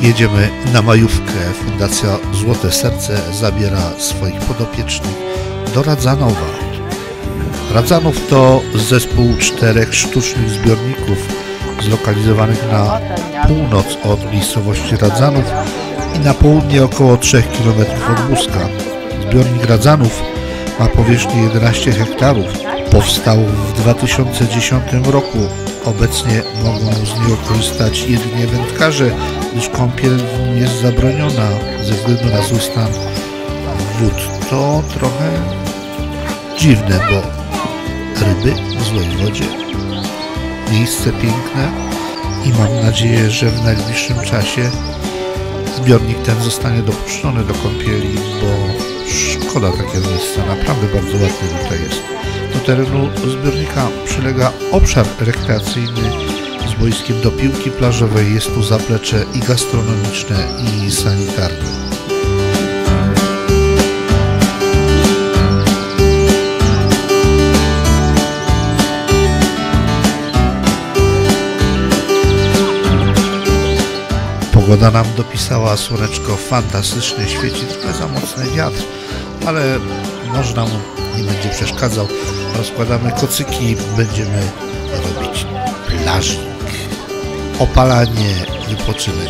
jedziemy na majówkę. Fundacja Złote Serce zabiera swoich podopiecznych do Radzanowa. Radzanów to zespół 4 sztucznych zbiorników zlokalizowanych na północ od miejscowości Radzanów i na południe około 3 km od Buska. Zbiornik Radzanów ma powierzchnię 11 hektarów. Powstał w 2010 roku. Obecnie mogą z niego korzystać jedynie wędkarze, gdyż kąpiel w nim jest zabroniona ze względu na zły stan wód. To trochę dziwne, bo ryby w złej wodzie. Miejsce piękne i mam nadzieję, że w najbliższym czasie zbiornik ten zostanie dopuszczony do kąpieli, bo szkoda takiego miejsca, naprawdę bardzo ładny tutaj jest. Do terenu zbiornika przylega obszar rekreacyjny z boiskiem do piłki plażowej. Jest tu zaplecze i gastronomiczne, i sanitarne. Pogoda nam dopisała, słoneczko fantastycznie świeci, trochę za mocny wiatr, ale można mu nie będzie przeszkadzał. Rozkładamy kocyki, będziemy robić plażnik, opalanie, wypoczynek.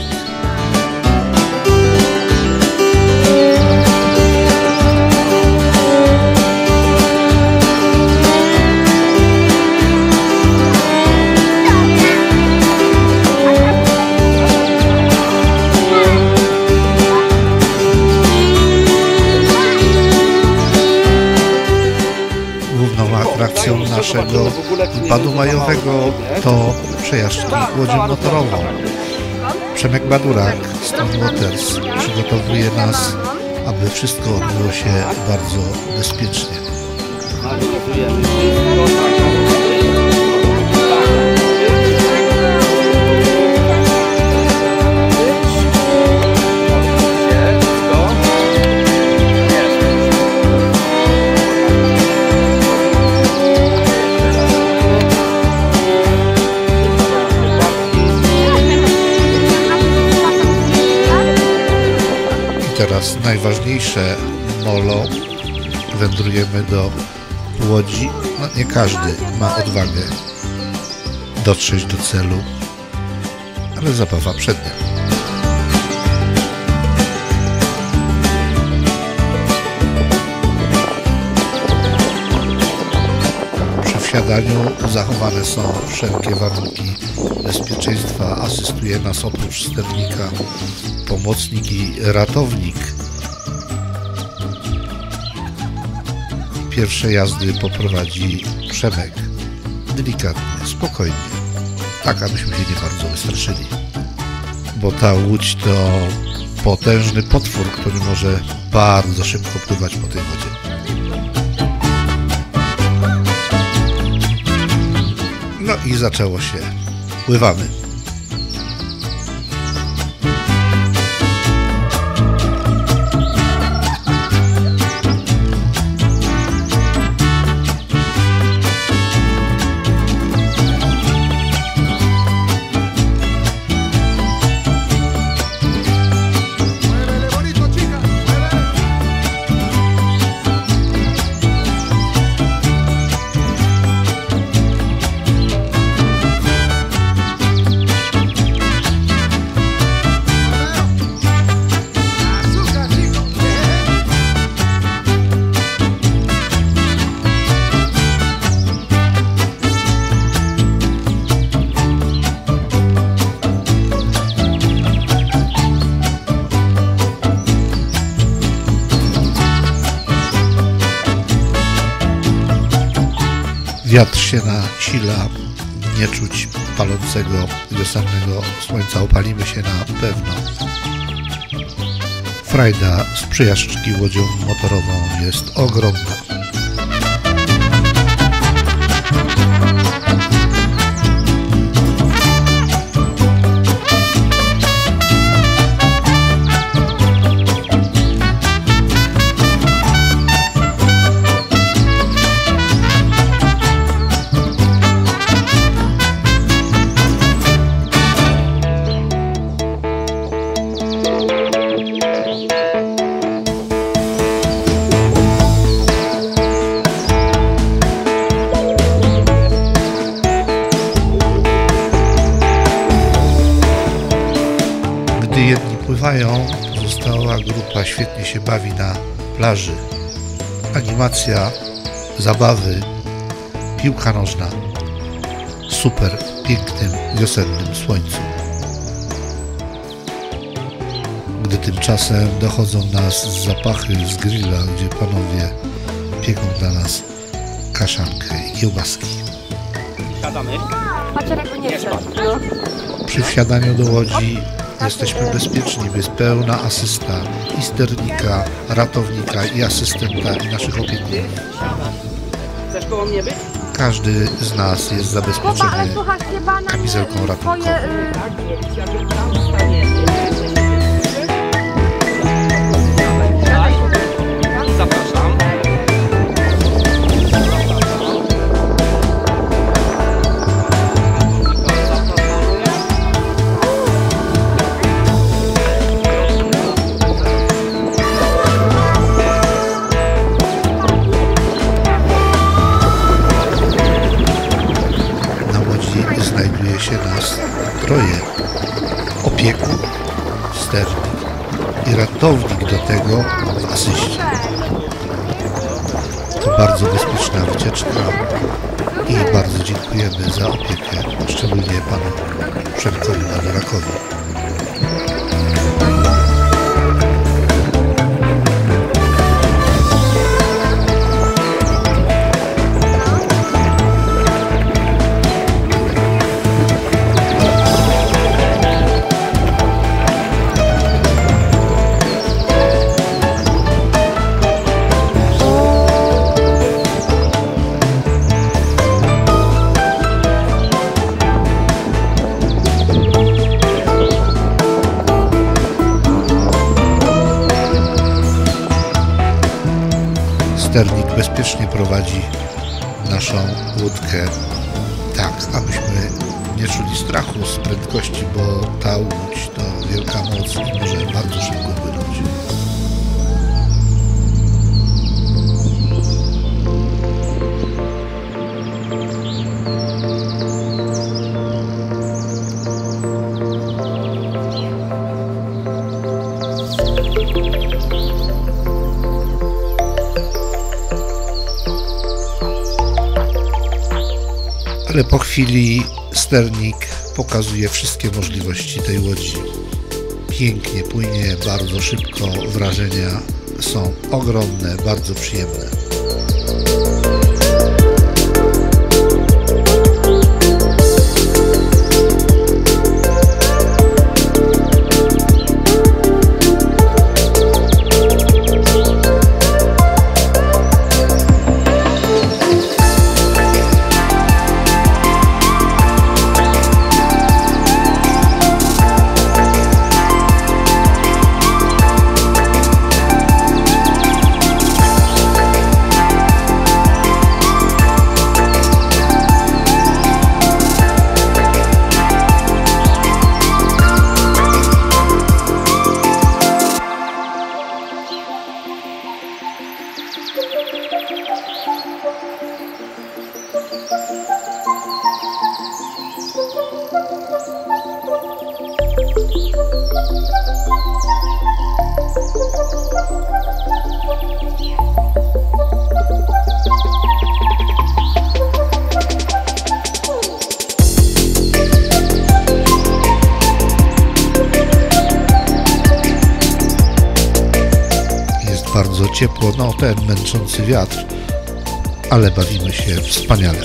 Atrakcją naszego wypadu majowego to przejażdżki łodzią motorową. Przemek Badurak z Tom Waters przygotowuje nas, aby wszystko odbyło się bardzo bezpiecznie. Teraz najważniejsze molo. Wędrujemy do Łodzi. No, nie każdy ma odwagę dotrzeć do celu, ale zabawa przednia. Przy wsiadaniu zachowane są wszelkie warunki bezpieczeństwa. Asystuje nas oprócz sternika pomocnik i ratownik. Pierwsze jazdy poprowadzi Przemek. Delikatnie, spokojnie. Tak, abyśmy się nie bardzo wystraszyli. Bo ta łódź to potężny potwór, który może bardzo szybko pływać po tej wodzie. No i zaczęło się. Pływamy. Wiatr się nasila, nie czuć palącego wiosennego słońca, opalimy się na pewno. Frajda z przejażdżki łodzią motorową jest ogromna. pływają, pozostała grupa świetnie się bawi na plaży. Animacja, zabawy, piłka nożna. Super w pięknym wiosennym słońcu. Gdy tymczasem dochodzą nas zapachy z grilla, gdzie panowie pieką dla nas kaszankę i kiełbaski. Przy wsiadaniu do łodzi jesteśmy bezpieczni, bo jest pełna asysta i sternika, ratownika i asystenta i naszych opiekunów. Chcesz koło mnie być? Każdy z nas jest zabezpieczony kamizelką ratunkową. Zapraszam. Znajduje się nas troje: opiekun, sternik i ratownik do tego w asyście. To bardzo bezpieczna wycieczka i bardzo dziękujemy za opiekę, szczególnie panu Przemkowi Nadorakowi. Sternik bezpiecznie prowadzi naszą łódkę tak, abyśmy nie czuli strachu z prędkości, bo ta łódź to wielka moc i może bardzo szybko płynąć. Ale po chwili sternik pokazuje wszystkie możliwości tej łodzi. Pięknie płynie, bardzo szybko, wrażenia są ogromne, bardzo przyjemne. Bardzo ciepło, no ten męczący wiatr, ale bawimy się wspaniale.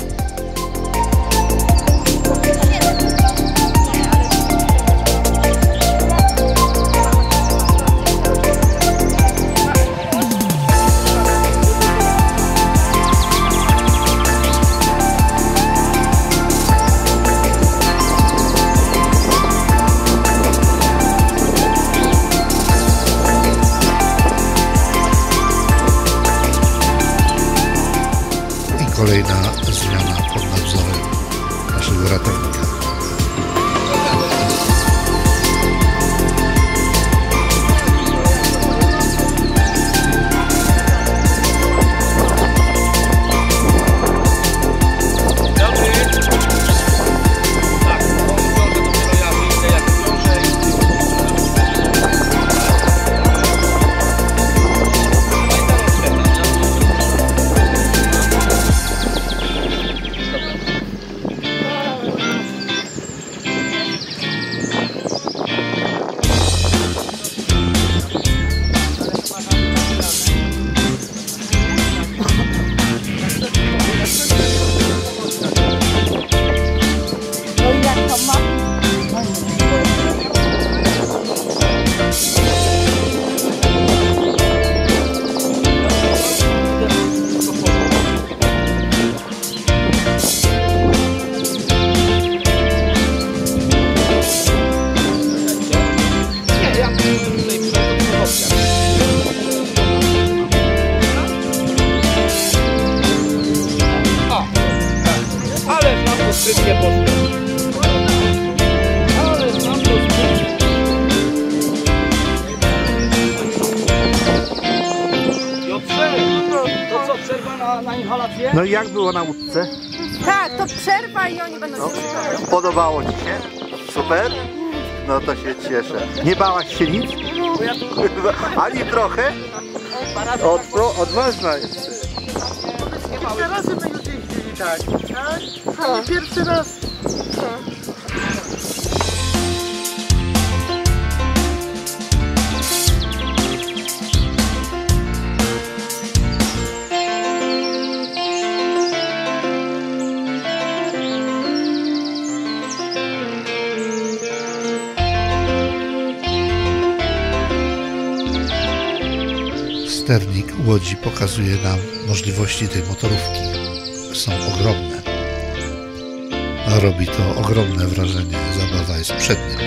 Kolejna zmiana pod nadzorem naszego ratownika. przerwa na inhalację? No i jak było na łódce? Tak, to przerwa i oni będą się przygotować. Podobało Ci się? Super? No to się cieszę. Nie bałaś się nic? Ani trochę? Odważna jest. Pierwszy raz my już jeździli tak, tak? Pierwszy raz. Sternik Łodzi pokazuje nam możliwości tej motorówki. Są ogromne. A robi to ogromne wrażenie. Zabawa jest przednia.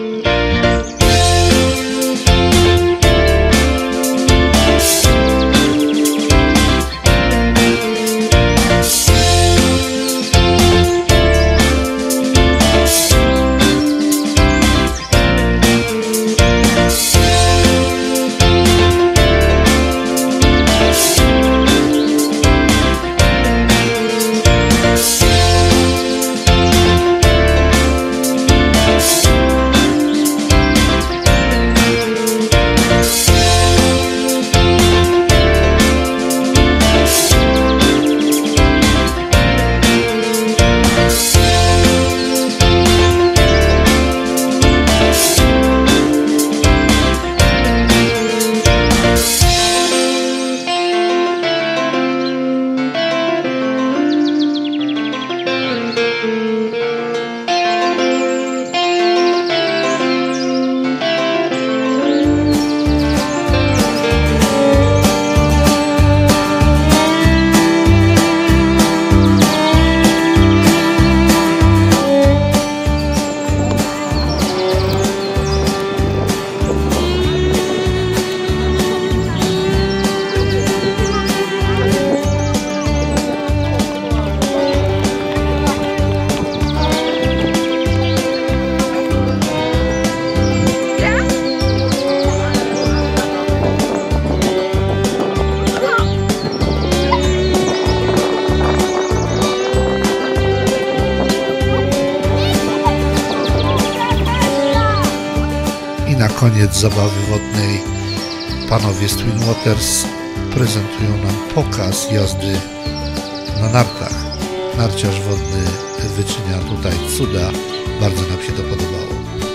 Na koniec zabawy wodnej panowie z Twin Waters prezentują nam pokaz jazdy na nartach. Narciarz wodny wyczynia tutaj cuda. Bardzo nam się to podobało.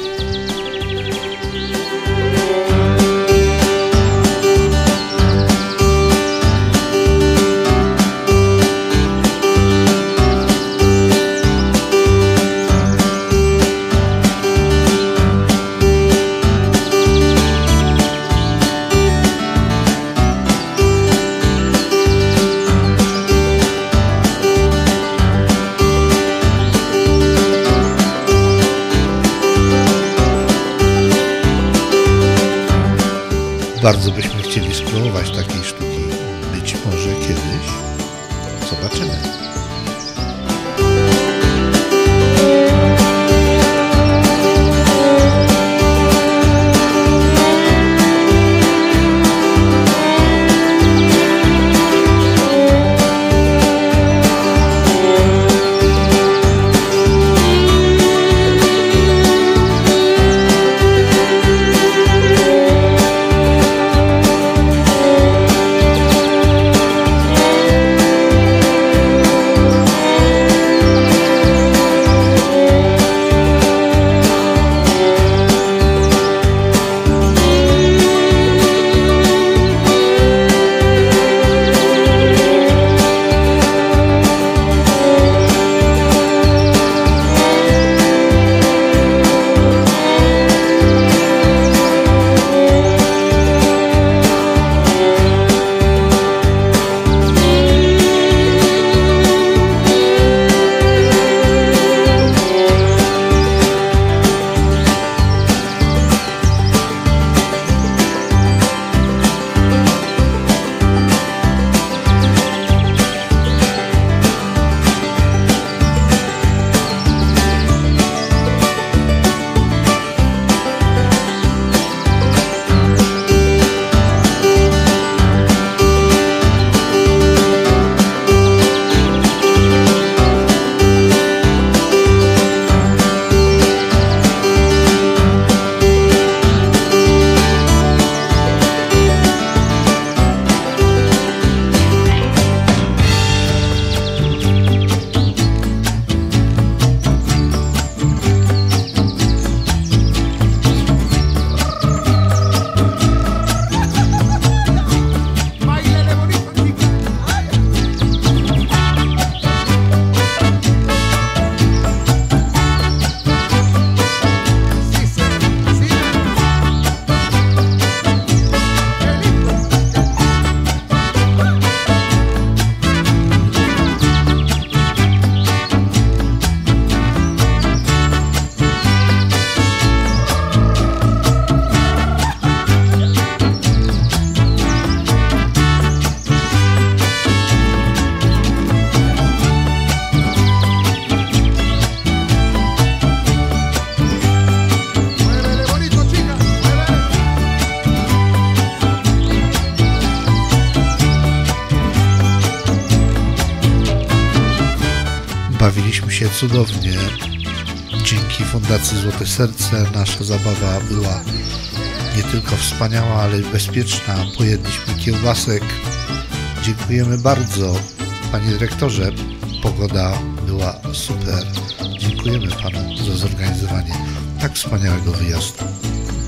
Bardzo byśmy chcieli spróbować takiej sztuki. Być może kiedyś. Zobaczymy. Bawiliśmy się cudownie. Dzięki Fundacji Złote Serce nasza zabawa była nie tylko wspaniała, ale i bezpieczna. Pojedliśmy kiełbasek. Dziękujemy bardzo, panie dyrektorze. Pogoda była super. Dziękujemy panu za zorganizowanie tak wspaniałego wyjazdu.